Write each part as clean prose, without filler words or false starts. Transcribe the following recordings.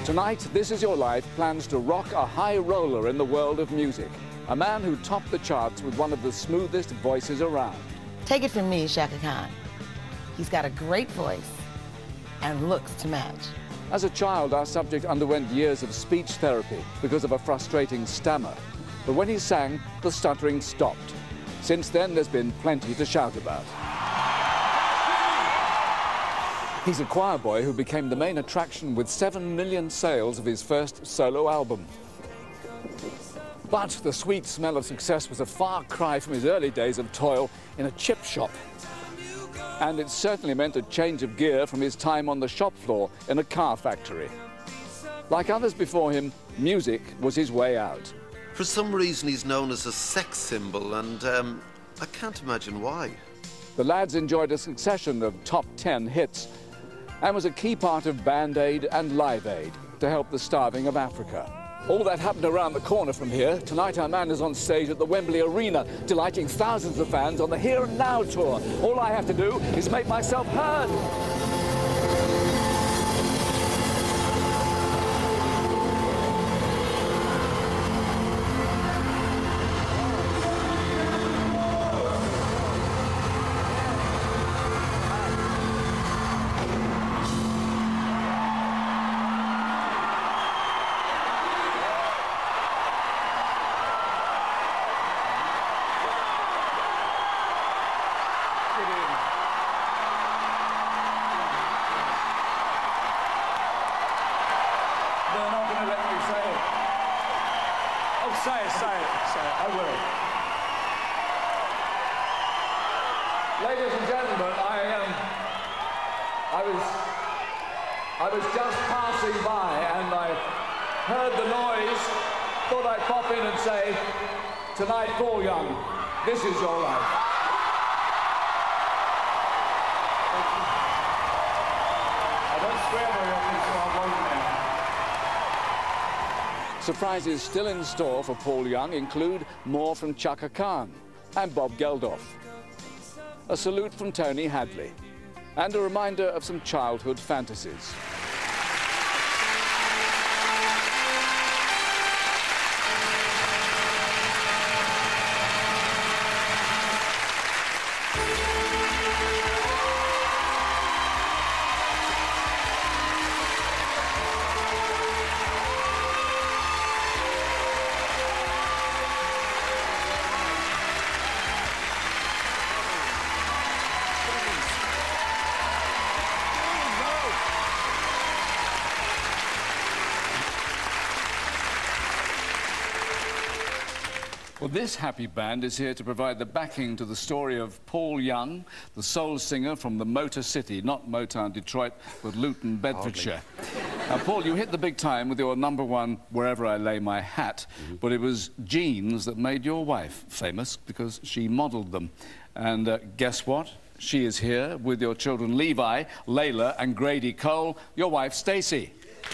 Tonight, This Is Your Life plans to rock a high roller in the world of music. A man who topped the charts with one of the smoothest voices around. Take it from me, Chaka Khan. He's got a great voice and looks to match. As a child, our subject underwent years of speech therapy because of a frustrating stammer. But when he sang, the stuttering stopped. Since then, there's been plenty to shout about. He's a choir boy who became the main attraction with 7 million sales of his first solo album. But the sweet smell of success was a far cry from his early days of toil in a chip shop. And it certainly meant a change of gear from his time on the shop floor in a car factory. Like others before him, music was his way out. For some reason, he's known as a sex symbol, and I can't imagine why. The lads enjoyed a succession of top 10 hits and was a key part of Band Aid and Live Aid to help the starving of Africa. All that happened around the corner from here. Tonight our man is on stage at the Wembley Arena, delighting thousands of fans on the Here and Now tour. All I have to do is make myself heard. Ladies and gentlemen, I was just passing by and I heard the noise, thought I'd pop in and say, tonight, Paul Young, this is your life. I don't swear very often, so I won't now. Surprises still in store for Paul Young include more from Chaka Khan and Bob Geldof. A salute from Tony Hadley, and a reminder of some childhood fantasies. Well, this happy band is here to provide the backing to the story of Paul Young, the soul singer from the Motor City, not Motown Detroit, but Luton, Bedfordshire. Now, Paul, you hit the big time with your #1, Wherever I Lay My Hat, but it was jeans that made your wife famous because she modelled them. And guess what? She is here with your children Levi, Layla and Grady Cole, your wife Stacey.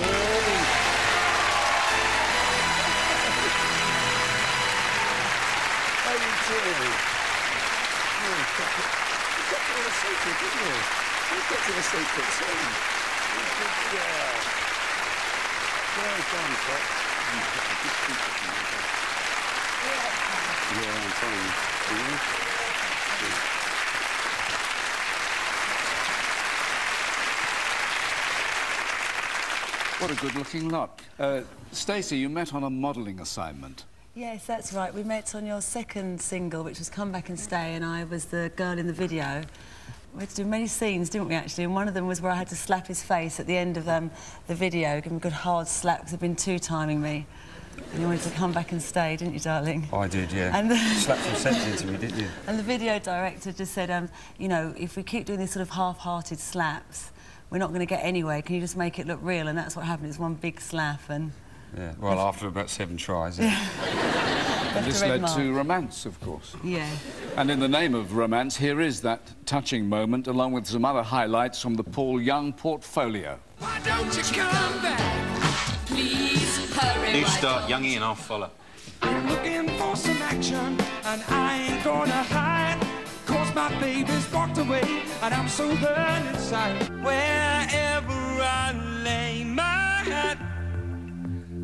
What a good-looking lot. Stacey, you met on a modelling assignment. Yes, that's right. We met on your second single, which was Come Back and Stay, and I was the girl in the video. We had to do many scenes, didn't we, actually? And one of them was where I had to slap his face at the end of the video, give him a good hard slap, because he'd been two-timing me. And you wanted to come back and stay, didn't you, darling? I did, yeah. And slapped some sense into me, didn't you? And the video director just said, you know, if we keep doing these sort of half-hearted slaps, we're not going to get anywhere. Can you just make it look real? And that's what happened. It's one big slap, and... Yeah, well, after about 7 tries. Yeah. And this led to romance, of course. Yeah. And in the name of romance, here is that touching moment, along with some other highlights from the Paul Young portfolio. Why don't you come back? Please hurry. You start, Youngie, and I'll follow. I'm looking for some action, and I ain't gonna hide. 'Cause my baby's walked away, and I'm so hurt inside. Wherever I lay my hat,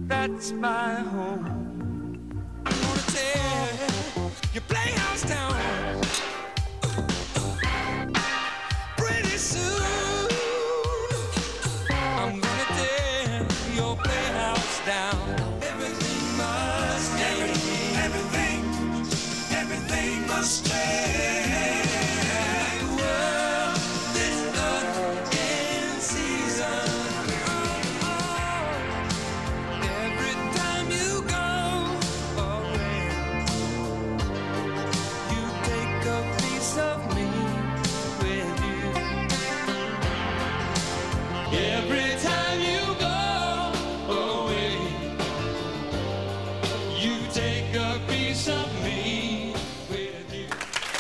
that's my home. I'm gonna tear your playhouse down. Pretty soon, I'm gonna tear your playhouse down. Everything must change. Everything must change. The world is not in season. Every time you go away, you take a piece of me with you. Every time you go away, you take a piece of me with you.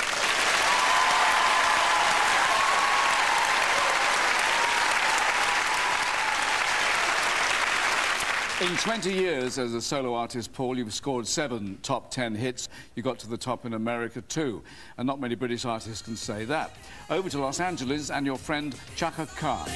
In 20 years as a solo artist, Paul, you've scored 7 top 10 hits. You got to the top in America too, and not many British artists can say that. Over to Los Angeles and your friend Chaka Khan.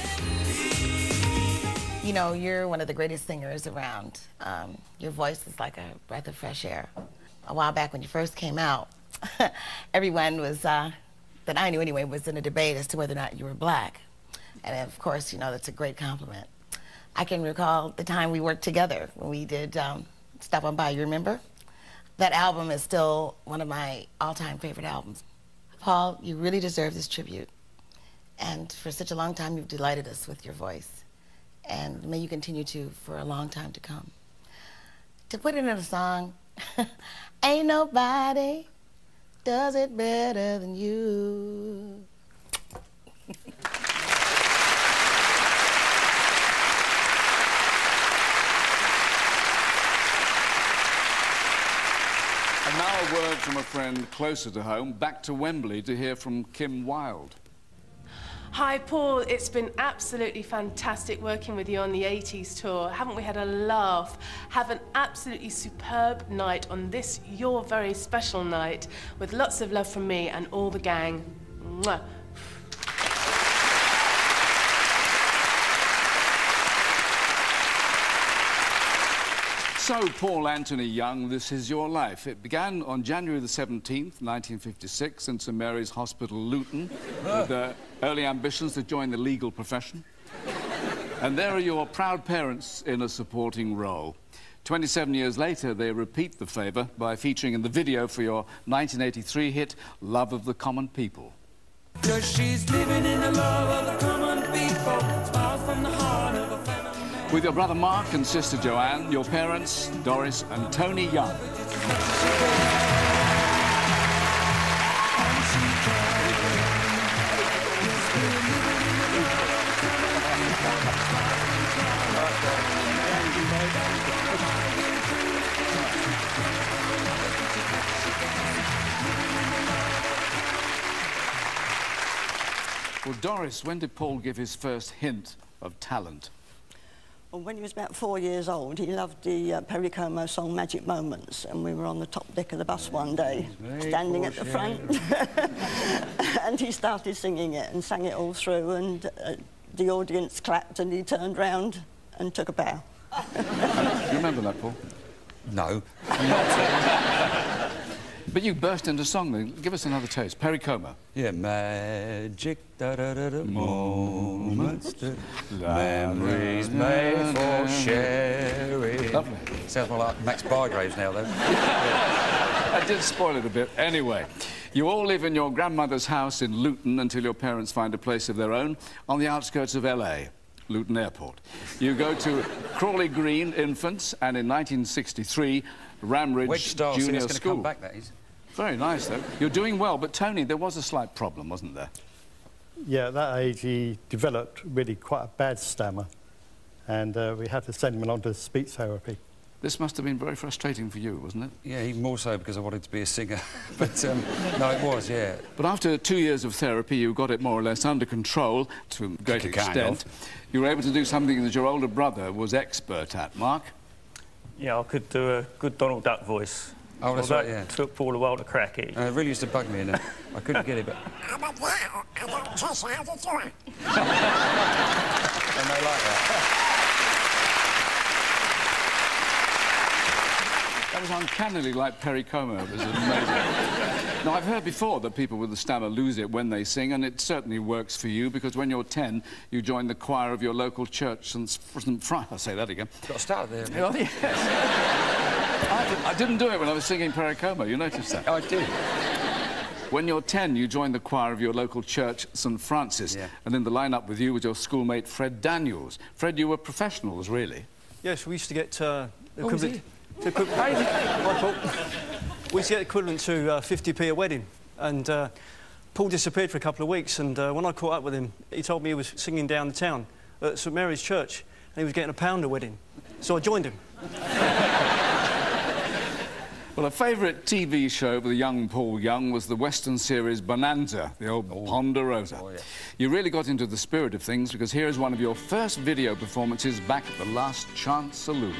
You know, you're one of the greatest singers around. Your voice is like a breath of fresh air. A while back when you first came out, everyone was, that I knew anyway, was in a debate as to whether or not you were black. And of course, you know, that's a great compliment. I can recall the time we worked together when we did Stop On By, you remember? That album is still one of my all-time favorite albums. Paul, you really deserve this tribute. And for such a long time, you've delighted us with your voice. And may you continue to for a long time to come. To put it in a song, ain't nobody does it better than you. And now a word from a friend closer to home, back to Wembley to hear from Kim Wilde. Hi Paul, it's been absolutely fantastic working with you on the 80s tour. Haven't we had a laugh? Have an absolutely superb night on this, your very special night, with lots of love from me and all the gang. Mwah. So, Paul Anthony Young, this is your life. It began on January the 17th, 1956, in St Mary's Hospital, Luton, with early ambitions to join the legal profession. And there are your proud parents in a supporting role. 27 years later, they repeat the favour by featuring in the video for your 1983 hit, Love of the Common People. 'Cause she's living in the love of the common people, smile from the heart of a family. With your brother Mark and sister Joanne, your parents, Doris and Tony Young. Well, Doris, when did Paul give his first hint of talent? Well, when he was about 4 years old, he loved the Perry Como song Magic Moments, and we were on the top deck of the bus one day, standing at the front, and he started singing it and sang it all through, and the audience clapped, and he turned round and took a bow. Do you remember that, Paul? No. But you burst into song then. Give us another taste. Perry Como. Yeah, magic moments, memories made for sharing. Lovely. Sounds more like Max Bargraves now, though. I did spoil it a bit. Anyway, you all live in your grandmother's house in Luton until your parents find a place of their own on the outskirts of LA, Luton Airport. You go to Crawley Green Infants and in 1963, Ramridge Wedge Star Junior Singer's going to School. come back, that is. Very nice, though. You're doing well, but Tony, there was a slight problem, wasn't there? Yeah, at that age he developed really quite a bad stammer, and we had to send him along to speech therapy. This must have been very frustrating for you, wasn't it? Yeah, even more so because I wanted to be a singer. But, no, it was, yeah. But after 2 years of therapy, you got it more or less under control to a great extent. You were able to do something that your older brother was expert at. Mark? Yeah, I could do a good Donald Duck voice. Oh, that's right, yeah. Took Paul a while to crack it. It really used to bug me, and I couldn't get it, but... And they like And they like that. That was uncannily like Perry Como. It was amazing. Now, I've heard before that people with the stammer lose it when they sing, and it certainly works for you, because when you're 10, you join the choir of your local church, St. Francis. I'll say that again. Got to start there. Oh, yes. I didn't do it when I was singing Perry Como. You noticed that? Oh, I did. When you're 10, you join the choir of your local church, St. Francis, and in the lineup with you was your schoolmate Fred Daniels. Fred, you were professionals, really? Yes, we used to get equivalent. We used to get equivalent to 50p a wedding, and Paul disappeared for a couple of weeks, and when I caught up with him, he told me he was singing down the town at St Mary's Church, and he was getting £1 a wedding, so I joined him. Well, a favourite TV show for the young Paul Young was the Western series Bonanza, the old Ponderosa. Oh, yeah. You really got into the spirit of things, because here is one of your first video performances back at the Last Chance Saloon.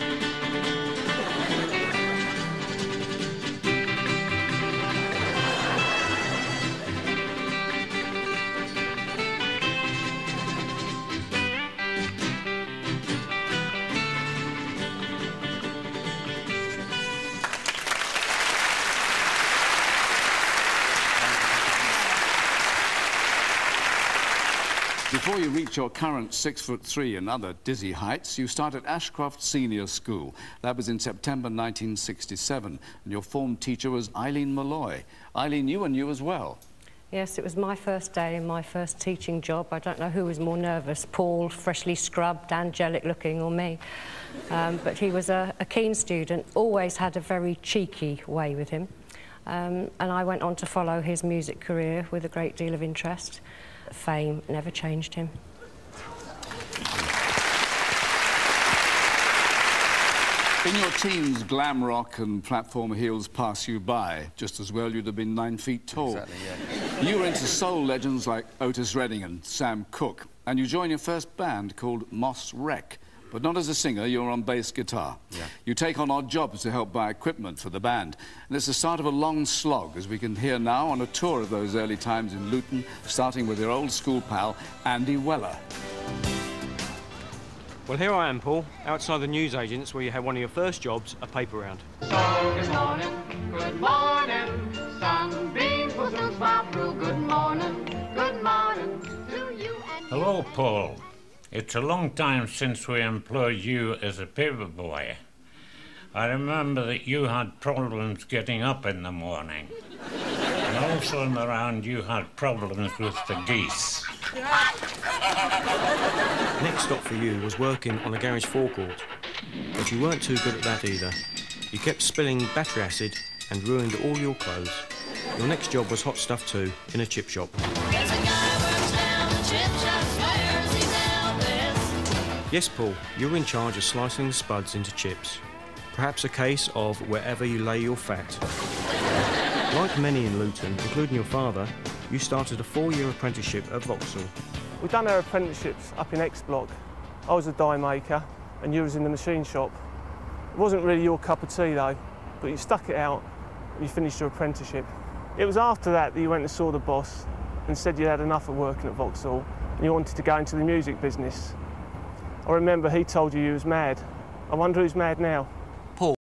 Before you reach your current 6'3" and other dizzy heights, you start at Ashcroft Senior School. That was in September 1967, and your form teacher was Eileen Malloy. Eileen, you and you as well. Yes, it was my first day and my first teaching job. I don't know who was more nervous, Paul, freshly scrubbed, angelic looking, or me. But he was a keen student, always had a very cheeky way with him. And I went on to follow his music career with a great deal of interest. Fame never changed him. In your teens, glam rock and platform heels pass you by. Just as well you'd have been 9 feet tall. Exactly, yeah. You were into soul legends like Otis Redding and Sam Cooke, and you joined your first band called Moss Wreck. But not as a singer, you're on bass guitar. Yeah. You take on odd jobs to help buy equipment for the band. And it's the start of a long slog, as we can hear now on a tour of those early times in Luton, starting with your old school pal, Andy Weller. Well, here I am, Paul, outside the newsagents where you had one of your first jobs, a paper round. Good morning, good morning. Sunbeams will soon smile through. Good morning to you and... Hello, Paul. It's a long time since we employed you as a paper boy. I remember that you had problems getting up in the morning. And also in the round you had problems with the geese. Next stop for you was working on a garage forecourt. But you weren't too good at that either. You kept spilling battery acid and ruined all your clothes. Your next job was hot stuff too, in a chip shop. Yes, Paul, you're in charge of slicing the spuds into chips. Perhaps a case of wherever you lay your fat. Like many in Luton, including your father, you started a 4-year apprenticeship at Vauxhall. We've done our apprenticeships up in X Block. I was a die maker and you was in the machine shop. It wasn't really your cup of tea though, but you stuck it out and you finished your apprenticeship. It was after that that you went and saw the boss and said you had enough of working at Vauxhall and you wanted to go into the music business. I remember he told you was mad. I wonder who's mad now.